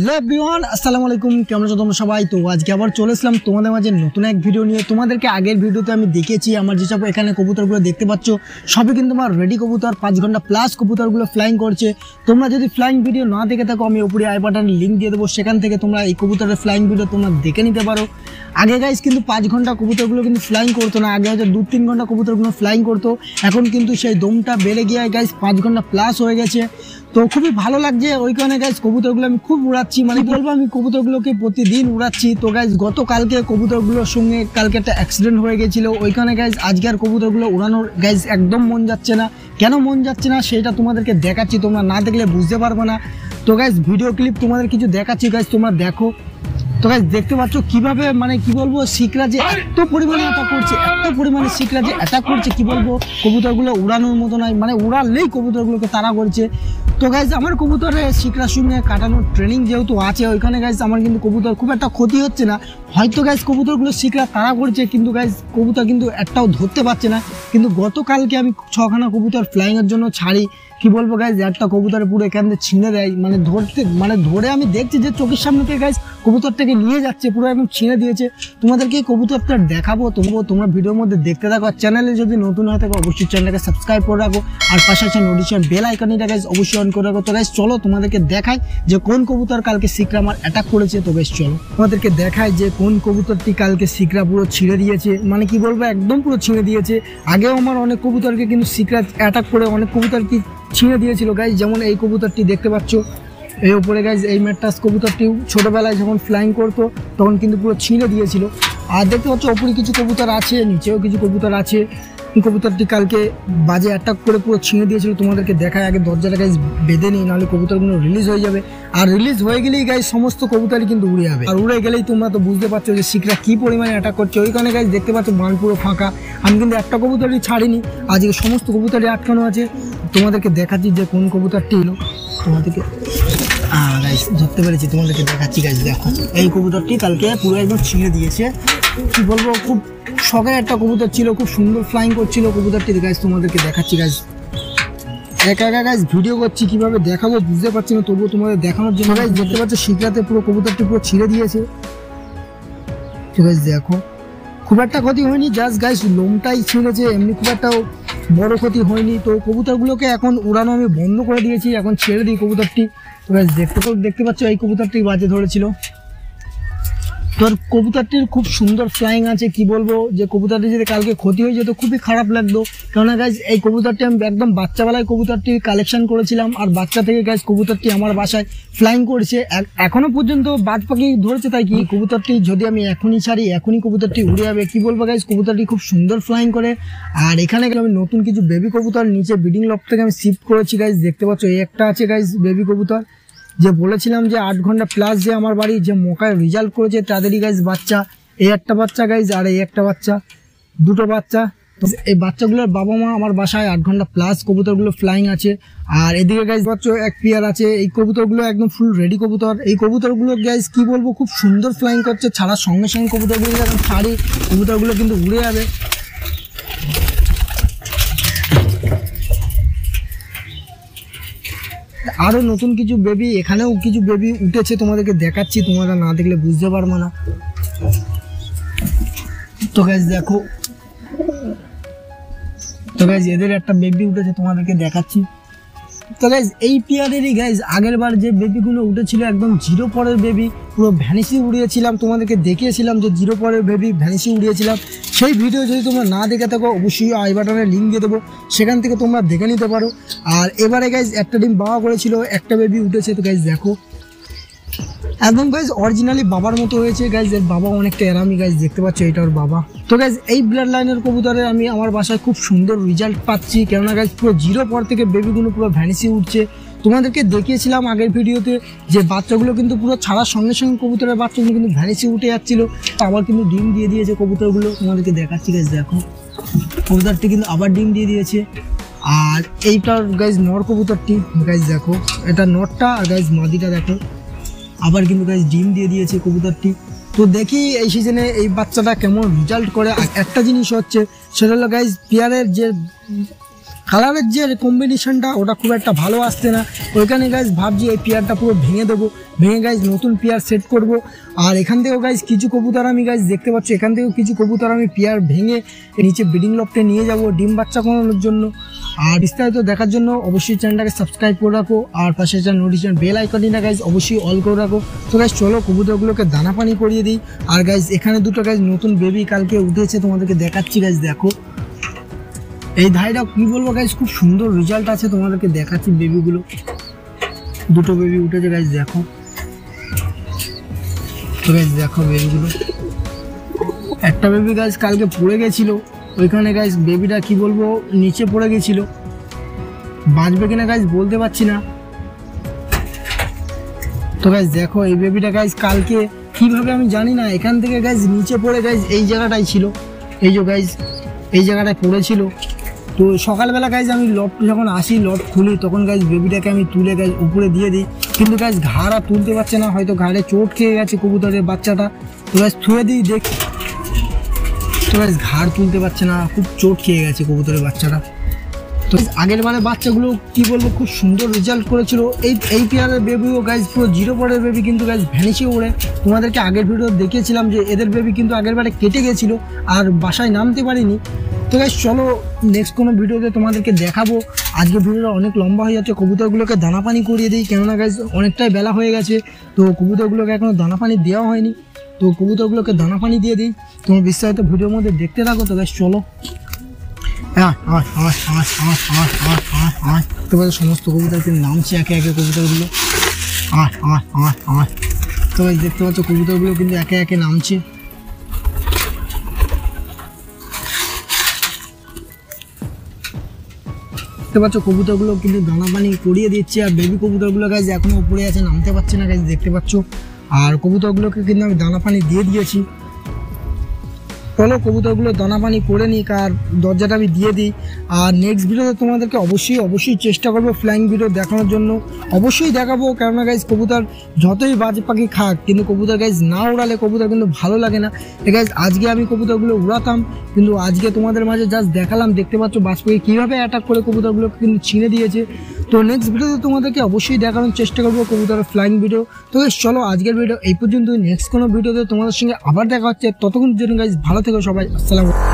Hello everyone, আসসালামু আলাইকুম। কেমন আছো তোমরা সবাই? তো আজকে আবার চলে এসলাম তোমাদের মাঝে নতুন এক ভিডিও নিয়ে। তোমাদেরকে আগের ভিডিওতে আমি দেখিয়েছি আমার যেসব এখানে কবুতরগুলো দেখতে পাচ্ছ সবই কিন্তু আমার রেডি কবুতর, 5 ঘন্টা প্লাস কবুতরগুলো ফ্লাইং করছে। তোমরা যদি ফ্লাইং ভিডিও না দেখে থাকো আমি উপরে আই বাটনে লিঙ্ক দিয়ে দেবো, সেখান থেকে তোমরা এই কবুতরের ফ্লাইং ভিডিও তোমরা দেখে নিতে পারো। আগে গাইজ কিন্তু 5 ঘন্টা কবুতরগুলো কিন্তু ফ্লাইং করতো না, আগে হয়তো 2-3 ঘন্টা কবুতরগুলো ফ্লাইং করতো। এখন কিন্তু সেই দমটা বেড়ে গিয়ে গাইজ 5 ঘন্টা প্লাস হয়ে গেছে। তো খুবই ভালো লাগছে ওইখানে গাইজ কবুতরগুলো আমি খুব উড়াচ্ছি, মানে বলবো আমি কবুতরগুলোকে প্রতিদিন উড়াচ্ছি। তো গাইজ গতকালকে কবুতরগুলোর সঙ্গে কালকে একটা অ্যাক্সিডেন্ট হয়ে গেছিলো ওইখানে গাইজ। আজকে আর কবুতরগুলো উড়ানোর গাইজ একদম মন যাচ্ছে না। কেন মন যাচ্ছে না সেটা তোমাদেরকে দেখাচ্ছি, তোমরা না দেখলে বুঝতে পারবে না। তো গাইজ ভিডিও ক্লিপ তোমাদের কিছু দেখাচ্ছি গাইজ, তোমরা দেখো। তো গাইজ দেখতে পাচ্ছ কিভাবে, মানে কি বলবো, শিকরা যে এত পরিমাণে অ্যাটাক করছে, এত পরিমাণে শিকরা যে অ্যাটাক করছে, কি বলবো, কবুতরগুলো উড়ানোর মতো নয়, মানে উড়ালেই কবুতরগুলোকে তাড়া করছে। তো গাইজ আমার কবুতরের শিকরার সঙ্গে কাটানোর ট্রেনিং যেহেতু আছে ওইখানে গাইজ আমার কিন্তু কবুতর খুব একটা ক্ষতি হচ্ছে না। হয়তো গাইজ কবুতরগুলো শিকরা তাড়া করছে কিন্তু গাইজ কবুতর কিন্তু একটাও ধরতে পারছে না। কিন্তু গতকালকে আমি 6খানা কবুতর ফ্লাইংয়ের জন্য ছাড়ি, কি বলবো গাইজ, একটা কবুতর পুরো এখান থেকে ছিঁড়ে দেয়, মানে ধরে আমি দেখছি যে চোখের সামনে থেকে গাইজ কবুতরটাকে নিয়ে যাচ্ছে, পুরো একদম ছিঁড়ে দিয়েছে। তোমাদেরকে এই কবুতরটা দেখাবো, তোমরা ভিডিওর মধ্যে দেখতে থাকো। আর চ্যানেলে যদি নতুন হয়ে থাকো অবশ্যই চ্যানেলটাকে সাবস্ক্রাইব করে রাখো, আর পাশে আছে নোটিফিকেশন বেল আইকনটা গাইজ অবশ্যই অন করে রাখো। তো গাইজ চলো তোমাদেরকে দেখাই যে কোন কবুতর কালকে শিকরা আমার অ্যাটাক করেছে। তো গাইজ চলো তোমাদেরকে দেখাই যে কোন কবুতরটি কালকে শিকরা পুরো ছিঁড়ে দিয়েছে, মানে কি বলবো একদম পুরো ছিঁড়ে দিয়েছে। আগেও আমার অনেক কবুতরকে কিন্তু শিকরা অ্যাটাক করে অনেক কবুতর কি ছিঁড়ে দিয়েছিল গাইজ। যেমন এই কবুতরটি দেখতে পাচ্ছ এই উপরে গাইজ, এই ম্যাট্রাস কবুতরটি ছোটোবেলায় যখন ফ্লাইং করতো তখন কিন্তু পুরো ছিঁড়ে দিয়েছিল। আর দেখতে পাচ্ছ ওপরে কিছু কবুতর আছে, নিচেও কিছু কবুতর আছে। কবুতরটি কালকে বাজে অ্যাটাক করে পুরো ছিঁড়ে দিয়েছিল। তোমাদেরকে দেখায়, আগে দরজাটা গাইজ বেঁধে নিই, নাহলে কবুতরগুলো রিলিজ হয়ে যাবে। আর রিলিজ হয়ে গেলেই গাইজ সমস্ত কবুতরই কিন্তু উড়ে যাবে। আর উড়ে গেলেই তোমরা তো বুঝতে পারছো যে শিকরা কী পরিমাণে অ্যাটাক করছে। ওইখানে গাইজ দেখতে পাচ্ছ বান পুরো ফাঁকা। আমি কিন্তু একটা কবুতরই ছাড়িনি, আজকে সমস্ত কবুতরই আটকানো আছে। তোমাদেরকে দেখাচ্ছি যে কোন কবুতরটি এলো, তোমাদেরকে গাইজ ধরতে পেরেছি, তোমাদেরকে দেখাচ্ছি গাইজ। দেখো এই কবুতরটি কালকে পুরো একদম ছিঁড়ে দিয়েছে। কি বলবো, খুব শখের একটা কবুতর ছিল, খুব সুন্দর ফ্লাইং করছিল কবুতরটি গাইজ। তোমাদেরকে দেখাচ্ছি গাইজ, একা একা গাইজ ভিডিও করছি, কিভাবে দেখাবো বুঝতে পারছি না, তবুও তোমাদের দেখানোর জন্য গাইজ। দেখতে পাচ্ছ শিকরাতে পুরো কবুতরটি পুরো ছিঁড়ে দিয়েছে। ঠিক আছে, দেখো খুব একটা ক্ষতি হয়নি, জাস্ট গাইজ লোমটাই ছিঁড়েছে, এমনি খুব একটা বড় ক্ষতি হয়নি। তো কবুতরগুলোকে এখন উড়ানো আমি বন্ধ করে দিয়েছি, এখন ছেড়ে দিই কবুতরটি। তো গাইজ দেখতে পাচ্ছ এই কবুতরটি বাজে ধরেছিল। তোর কবুতরটির খুব সুন্দর ফ্লাইং আছে, কি বলবো, যে কবুতরটি যদি কালকে ক্ষতি হয়ে যেত খুবই খারাপ লাগতো। কেননা গাইজ এই কবুতরটি আমি একদম বাচ্চাবেলায় কবুতরটি কালেকশন করেছিলাম, আর বাচ্চা থেকে গাইজ কবুতরটি আমার বাসায় ফ্লাইং করছে, এখনো পর্যন্ত বাদ পাখি ধরেছে। তাই কি কবুতরটি যদি আমি এখনই ছাড়ি এখনই কবুতরটি উড়ে যাবে। কি বলবো গাইজ, কবুতরটি খুব সুন্দর ফ্লাইং করে। আর এখানে আমি নতুন কিছু বেবি কবুতর নিচে ব্রিডিং লফট থেকে আমি শিফট করেছি গাইজ। দেখতে পাচ্ছ এই একটা আছে গাইজ বেবি কবুতর, যে বলেছিলাম যে 8 ঘন্টা প্লাস যে আমার বাড়ি যে মোকায় রেজাল্ট করেছে তাদেরই গাইজ বাচ্চা। এই একটা বাচ্চা গাইজ, আর এই একটা বাচ্চা, দুটো বাচ্চা। তো এই বাচ্চাগুলোর বাবা মা আমার বাসায় 8 ঘন্টা প্লাস কবুতরগুলো ফ্লাইং আছে। আর এদিকে গাইজ বাচ্চা এক পেয়ার আছে। এই কবুতরগুলো একদম ফুল রেডি কবুতর। এই কবুতরগুলো গাইজ কি বলবো খুব সুন্দর ফ্লাইং করছে, ছাড়ার সঙ্গে সঙ্গে কবুতরগুলো যখন ছাড়ি কবুতরগুলো কিন্তু উড়ে যাবে। আরও নতুন কিছু বেবি, এখানেও কিছু বেবি উঠেছে, তোমাদেরকে দেখাচ্ছি, তোমরা না দেখলে বুঝতে পারবো না। তো গাইজ দেখো, তো গাইজ এদের একটা বেবি উঠেছে, তোমাদেরকে দেখাচ্ছি। তো গাইজ এই পেয়ারেরই গাইজ আগের বার যে বেবিগুলো উঠেছিল একদম 0 পরের বেবি, পুরো ভ্যানিসি উড়িয়েছিলাম, তোমাদেরকে দেখিয়েছিলাম যে 0 পরের বেবি ভ্যানিসি উড়িয়েছিলাম। সেই ভিডিও যদি তোমরা না দেখে থাকো অবশ্যই আই বাটনে লিঙ্ক দিয়ে দেবো, সেখান থেকে তোমরা দেখে নিতে পারো। আর এবারে গাইজ একটা ডিম বাবা করেছিল, একটা বেবি উঠেছে। তো গাইজ দেখো একদম গাইজ অরিজিনালি বাবার মতো হয়েছে গাইজ, এর বাবা অনেকটা এরামি গাইজ, দেখতে পাচ্ছ এটা ওর বাবা। তো গাইজ এই ব্লাড লাইনের কবুতরে আমি আমার বাসায় খুব সুন্দর রেজাল্ট পাচ্ছি, কেননা গাইজ পুরো 0 পর থেকে বেবিগুলো পুরো ভ্যানিসি উঠছে। তোমাদেরকে দেখিয়েছিলাম আগের ভিডিওতে যে বাচ্চাগুলো কিন্তু পুরো ছাড়ার সঙ্গে সঙ্গে কবুতরের বাচ্চাগুলো কিন্তু ভ্যানিসি উঠে যাচ্ছিলো, আবার কিন্তু ডিম দিয়ে দিয়েছে কবুতরগুলো। তোমাদেরকে দেখাচ্ছি গাইজ, দেখো কবুতরটি কিন্তু আবার ডিম দিয়ে দিয়েছে। আর এইটার গাইজ নর কবুতরটি গাইজ দেখো, এটা নরটা, আর গাইজ মাদিটা দেখো আবার কিন্তু গাইজ ডিম দিয়ে দিয়েছে কবুতরটি। তো দেখি এই সিজনে এই বাচ্চাটা কেমন রেজাল্ট করে। একটা জিনিস হচ্ছে সেটা হলো গাইজ পেয়ারের যে কালারের যে কম্বিনেশনটা ওটা খুব একটা ভালো আসছে না। ওইখানে গাইজ ভাবছি এই পেয়ারটা পুরো ভেঙে দেবো, ভেঙে গাইজ নতুন পেয়ার সেট করব। আর এখান থেকেও গাইজ কিছু কবুতর আমি গাইজ দেখতে পাচ্ছি, এখান থেকেও কিছু কবুতর আমি পেয়ার ভেঙে নিচে ব্রিডিং লফটে নিয়ে যাব ডিম বাচ্চা করানোর জন্য। আর বিস্তারিত দেখার জন্য অবশ্যই চ্যানেলটাকে সাবস্ক্রাইব করে রাখো, আর পাশে নোটিফিকেশন বেল আইকনটা গাইজ অবশ্যই অল করে রাখো। তো গাইজ চলো কবুতরগুলোকে দানা পানি করিয়ে দিই। আর গাইজ এখানে দুটো গাইজ নতুন বেবি কালকে উঠেছে, তোমাদেরকে দেখাচ্ছি গাইজ। দেখো এই ধাইটা কি বলবো গাইজ, খুব সুন্দর রেজাল্ট আছে, তোমাদেরকে দেখাচ্ছি। বেবিগুলো দুটো বেবি উঠেছে গাইজ, দেখো। তো গাইজ দেখো বেবিগুলো, একটা বেবি গাইজ কালকে পড়ে গেছিল ওইখানে গাইজ, বেবিটা কি বলবো নিচে পড়ে গেছিল, বাঁচবে কিনা গাইজ বলতে পারছি না। তো গাইজ দেখো এই বেবিটা গাইজ কালকে কিভাবে আমি জানি না, এখান থেকে গাইজ নিচে পড়ে গাইজ এই জায়গাটাই ছিল, এই যে গাইজ এই জায়গাটায় পড়েছিল। তো সকালবেলা গাইজ আমি লট যখন আসি, লট খুলি, তখন গাইজ বেবিটাকে আমি তুলে গাইজ উপরে দিয়ে দিই, কিন্তু গাইজ ঘাড় আর তুলতে পারছে না, হয়তো ঘাড়ে চোট খেয়ে গেছে কবুতরের বাচ্চাটা। তো গাইজ থুয়ে দিই দেখ, তো গাইজ ঘাড় তুলতে পারছে না, খুব চোট খেয়ে গেছে কবুতরের বাচ্চাটা। তো আগের বারে বাচ্চাগুলো কি বলবো খুব সুন্দর রেজাল্ট করেছিল। এই পেয়ারের বেবিও গাইজ পুরো জিরো পরের বেবি কিন্তু গাইজ ভ্যানিশে ওড়ে। তোমাদেরকে আগের ভিডিও দেখিয়েছিলাম যে এদের বেবি কিন্তু আগের বারে কেটে গেছিলো আর বাসায় নামতে পারিনি। তো গাইজ চলো নেক্সট কোনো ভিডিওতে তোমাদেরকে দেখাবো। আজকে ভিডিওটা অনেক লম্বা হয়ে যাচ্ছে, কবুতরগুলোকে দানা পানি করিয়ে দিই, কেননা গাইজ অনেকটাই বেলা হয়ে গেছে। তো কবুতরগুলোকে এখনও দানা পানি দেওয়া হয়নি, তো কবুতরগুলোকে দানা পানি দিয়ে দিই। তোমার বিস্তারিত ভিডিওর মধ্যে দেখতে থাকো। তো গাইজ চলো, সমস্ত কবুতর কিন্তু নামছে একে একে কবুতরগুলো। তো দেখতে পাচ্ছ কবুতরগুলো কিন্তু একে একে নামছে। দেখতে পাচ্ছ কবুতরগুলো কিন্তু দানা পানি করিয়ে দিচ্ছে, আর বেবি কবুতরগুলো গাইজ এখনো উপরে আছে, নামতে পারছে না গাইজ, দেখতে পাচ্ছ। আর কবুতরগুলোকে কিন্তু আমি দানা পানি দিয়ে দিয়েছি। চলো কবুতরগুলো দানা পানি করে নিক, আর দরজাটা আমি দিয়ে দিই। আর নেক্সট ভিডিওতে তোমাদেরকে অবশ্যই চেষ্টা করবো ফ্লাইং ভিডিও দেখানোর জন্য, অবশ্যই দেখাবো। কেননা গাইজ কবুতর যতই বাজে পাখি খাক, কিন্তু কবুতর গাইজ না উড়ালে কবুতর কিন্তু ভালো লাগে না। গাইজ আজকে আমি কবুতরগুলো উড়াতাম, কিন্তু আজকে তোমাদের মাঝে জাস্ট দেখালাম। দেখতে পাচ্ছ বাজ পাখি কীভাবে অ্যাটাক করে কবুতরগুলোকে কিন্তু ছিঁড়ে দিয়েছে। তো নেক্সট ভিডিওতে তোমাদেরকে অবশ্যই দেখানোর চেষ্টা করবো কবুতরের ফ্লাইং ভিডিও। তো গাইজ চলো আজকের ভিডিও এই পর্যন্ত, নেক্সট কোনো ভিডিওতে তোমাদের সঙ্গে আবার দেখা হচ্ছে। ততক্ষণ জন্য গাইজ ভালো থেকো সবাই, আসসালামু আলাইকুম।